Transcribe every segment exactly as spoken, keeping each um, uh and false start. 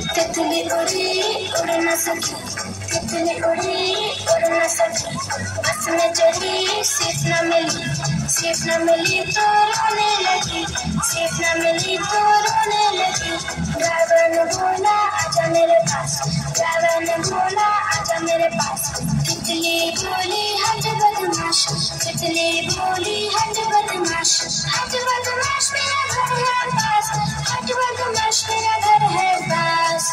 तितली उड़ी उड़ न सकी, तितली उड़ी उड़ न सकी, बस में चढ़ी सीट न मिली, सीट न मिली तो रोने लगी, सीट न मिली तो रोने लगी। ड्राइवर ने बोला आजा मेरे पास, ड्राइवर ने बोला आजा मेरे पास। तितली बोली हट बदमाश, तितली बोली हट बदमाश, हट बदमाश मेरा घर है पास, हट बदमाश मेरा घर है पास।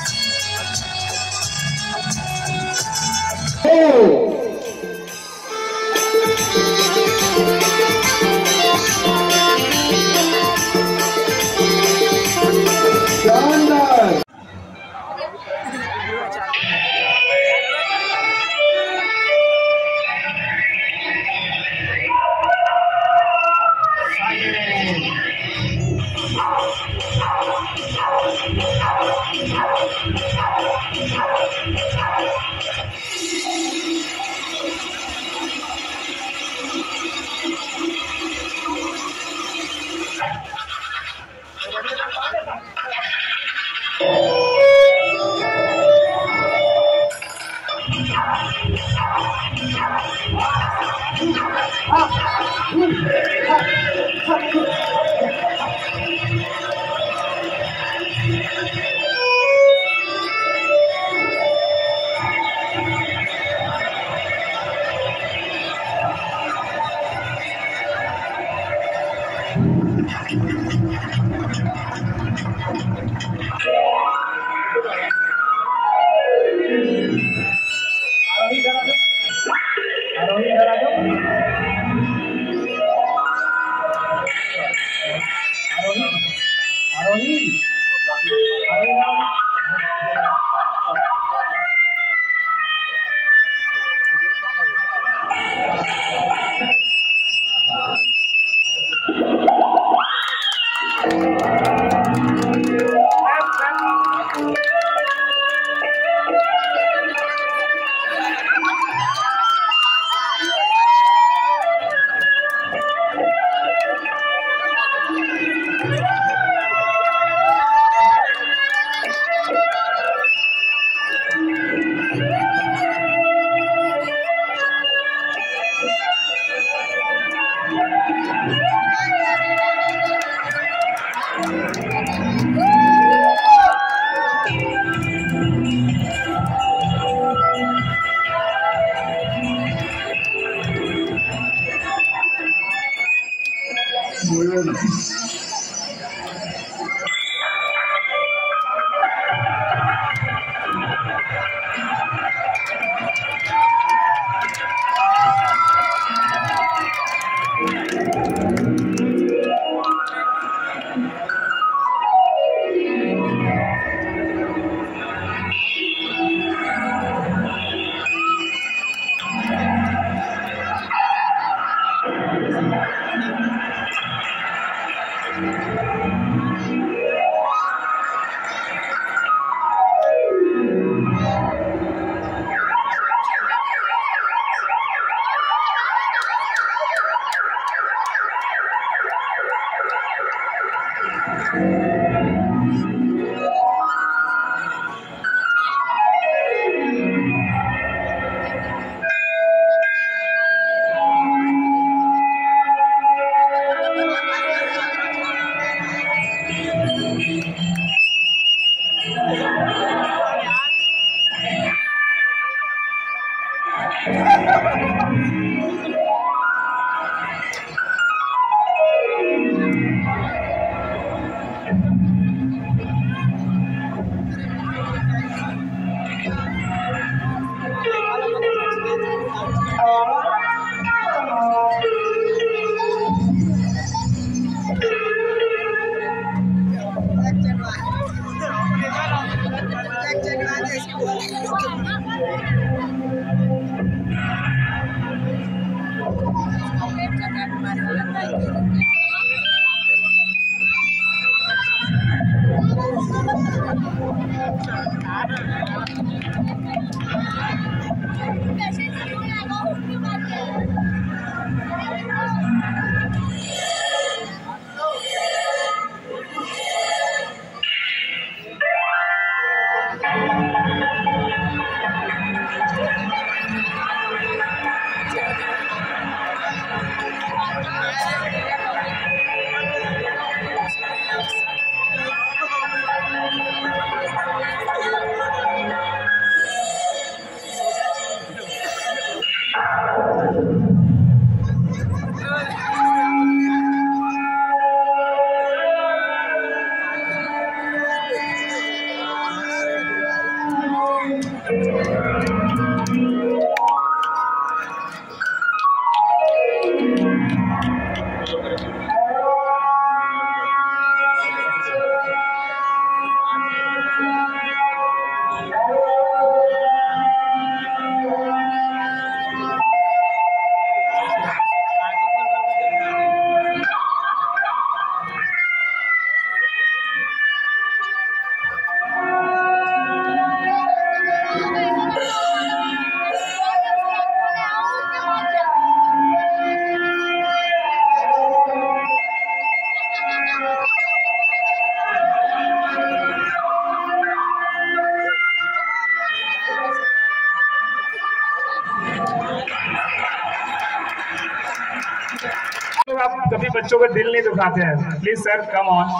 बच्चों का दिल नहीं दुखाते हैं। Please sir come on.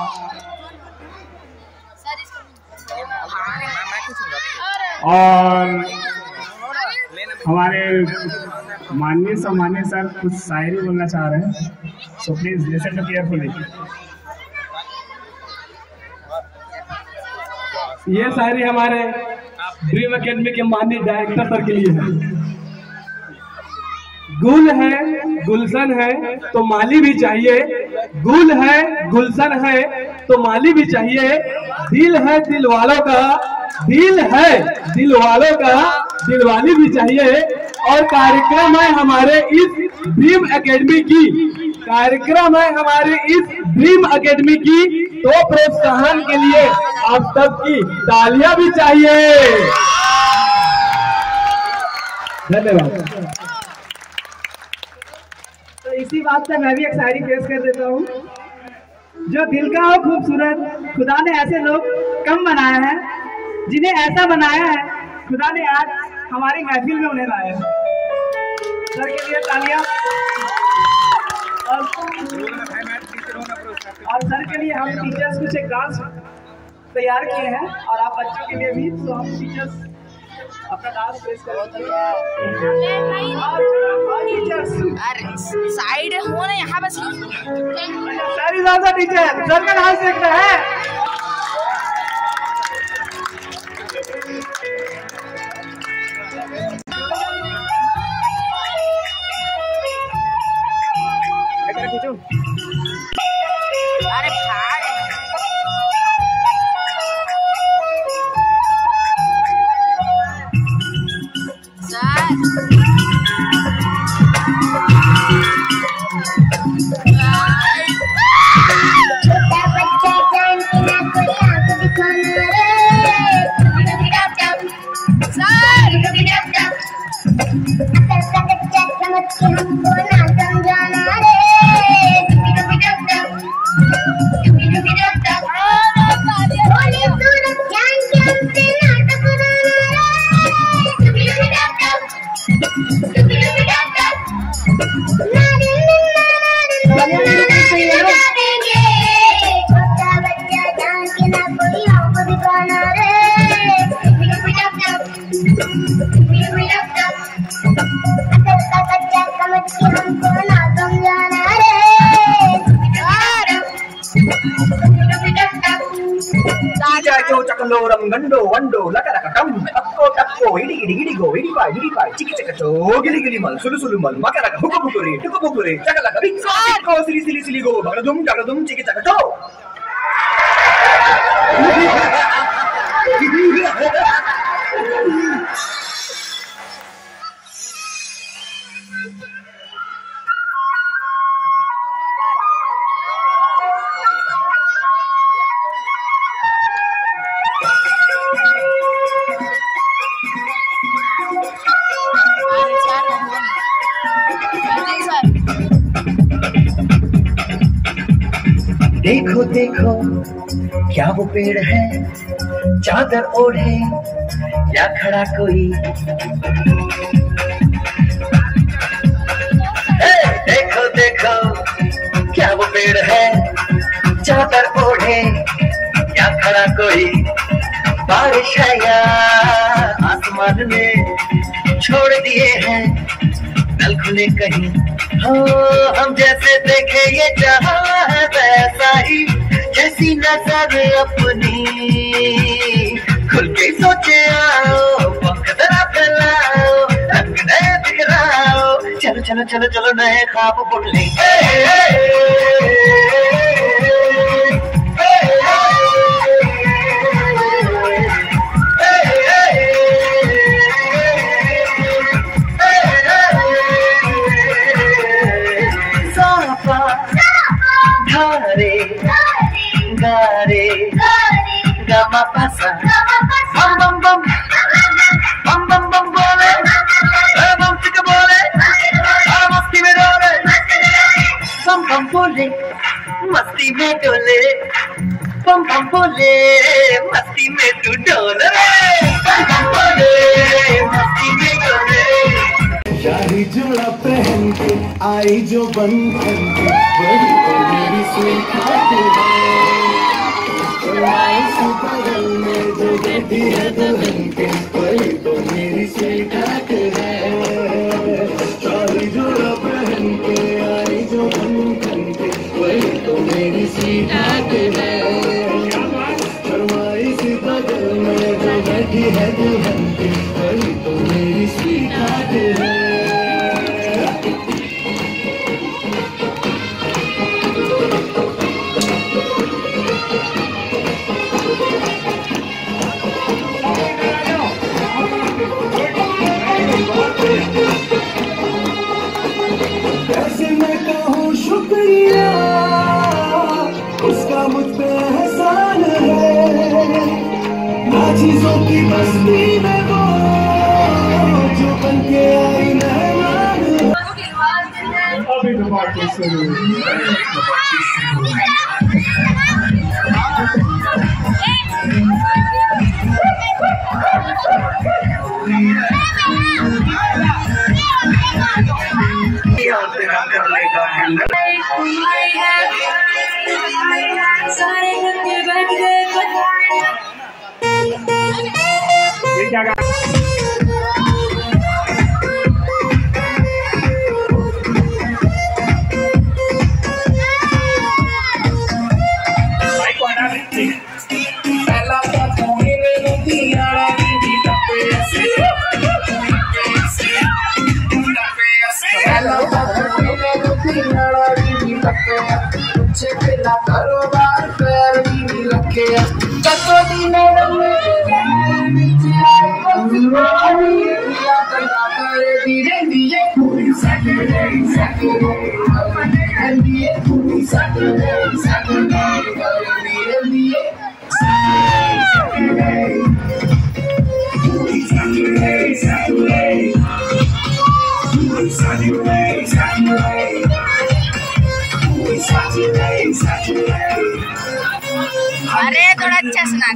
और हमारे माननीय सम्मानीय सर कुछ शायरी बोलना चाह रहे हैं, so please listen to carefully. ये शायरी हमारे ड्रीम एकेडमी के माननीय डायरेक्टर सर के लिए है। गुल है गुलशन है तो माली भी चाहिए, गुल है गुलशन है तो माली भी चाहिए, दिल है दिल वालों का, दिल है दिल वालों का, दिलवाली भी चाहिए। और कार्यक्रम है हमारे इस ड्रीम एकेडमी की, कार्यक्रम है हमारे इस ड्रीम एकेडमी की, तो प्रोत्साहन के लिए आप सबकी तालियां भी चाहिए। धन्यवाद। तो इसी बात से मैं भी एक शायरी पेश कर देता हूँ। जो दिल का हो खूबसूरत, खुदा ने ऐसे लोग कम बनाया है, जिन्हें ऐसा बनाया है खुदा ने आज हमारी महफिल में उन्हें लाया है। सर के लिए तालियां। और, और सर के लिए हम टीचर्स कुछ एक डांस तैयार किए हैं और आप बच्चों के लिए भी, तो हम टीचर्स अपना डांस पेश करेंगे। साइड हो ना यहाँ बस। सारी ज्यादा टीचर सर का डांस देख रहे हैं। अरे भाग छोटा बच्चा जान के ना कोई आंख दिखाना रे, सर कभी डब डब अकल का कच्चा समझ के हमको ना समझाना रे, कभी डब डब कभी कभी डब डब बोले सूरत जान के हमसे ना टकराना रे, कभी कभी डब डब कभी कभी डब डब ना रे ना ना ना చకలోరం గండో వండో లకరకటం అక్కో టక్కో ఇడి ఇడి ఇడిగో ఇడిపా ఇడిపా చికి చకచో గిలి గిలి మల్ సులు సులు మల్ మకరక హుకు హుకురి టుకు హుకురి చకలక బిక్కో సిలి సిలి సిలి గో బగదుం టగదుం చికి చకచో देखो देखो क्या वो पेड़ है, चादर ओढ़े या खड़ा कोई। हे, देखो देखो क्या वो पेड़ है, चादर ओढ़े या खड़ा कोई। बारिश है या आसमान ने छोड़ दिए हैं नल खुले कहीं। हो हम जैसे देखे ये जहां है वैसा ही, जैसी नजर अपनी खुल के सोचे आओ, पंख जरा फैलाओ, रंग नए बिखराओ, चलो चलो चलो चलो नए ख्वाब बुन ले। धारे गारे गमा पासा बम बम बम बम बम बम बोले बम चिक बोले मस्ती में डोले बम बम बोले मस्ती में डोले बम बम बोले मस्ती में तू डोले बम बम बोले मस्ती में डोले। शाही जोड़ा पहन के आई जो बन वही तो मेरी स्वीटहार्ट है। आई से बगल में जो बैठी है दुल्हन के वही तो मेरी स्वीटहार्ट है। आई जो पहन के आई जो बन के वही तो मेरी स्वीटहार्ट है। आई से बगल में जो बैठी है दुल्हन के वही तो मेरी स्वीटहार्ट है। कैसे मैं कहूँ शुक्रिया उसका मुझ पे एहसान है। ना चीजों की बस्ती में वो जो बन के आई मेहमान। अभी तो बात शुरू ये क्या अरे थोड़ा अच्छा सुना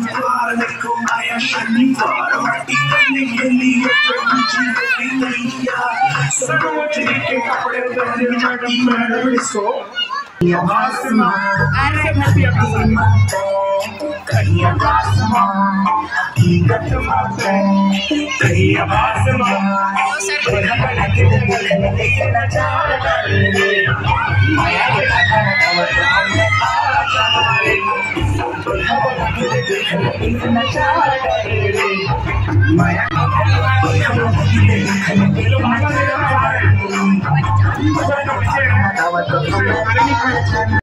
माया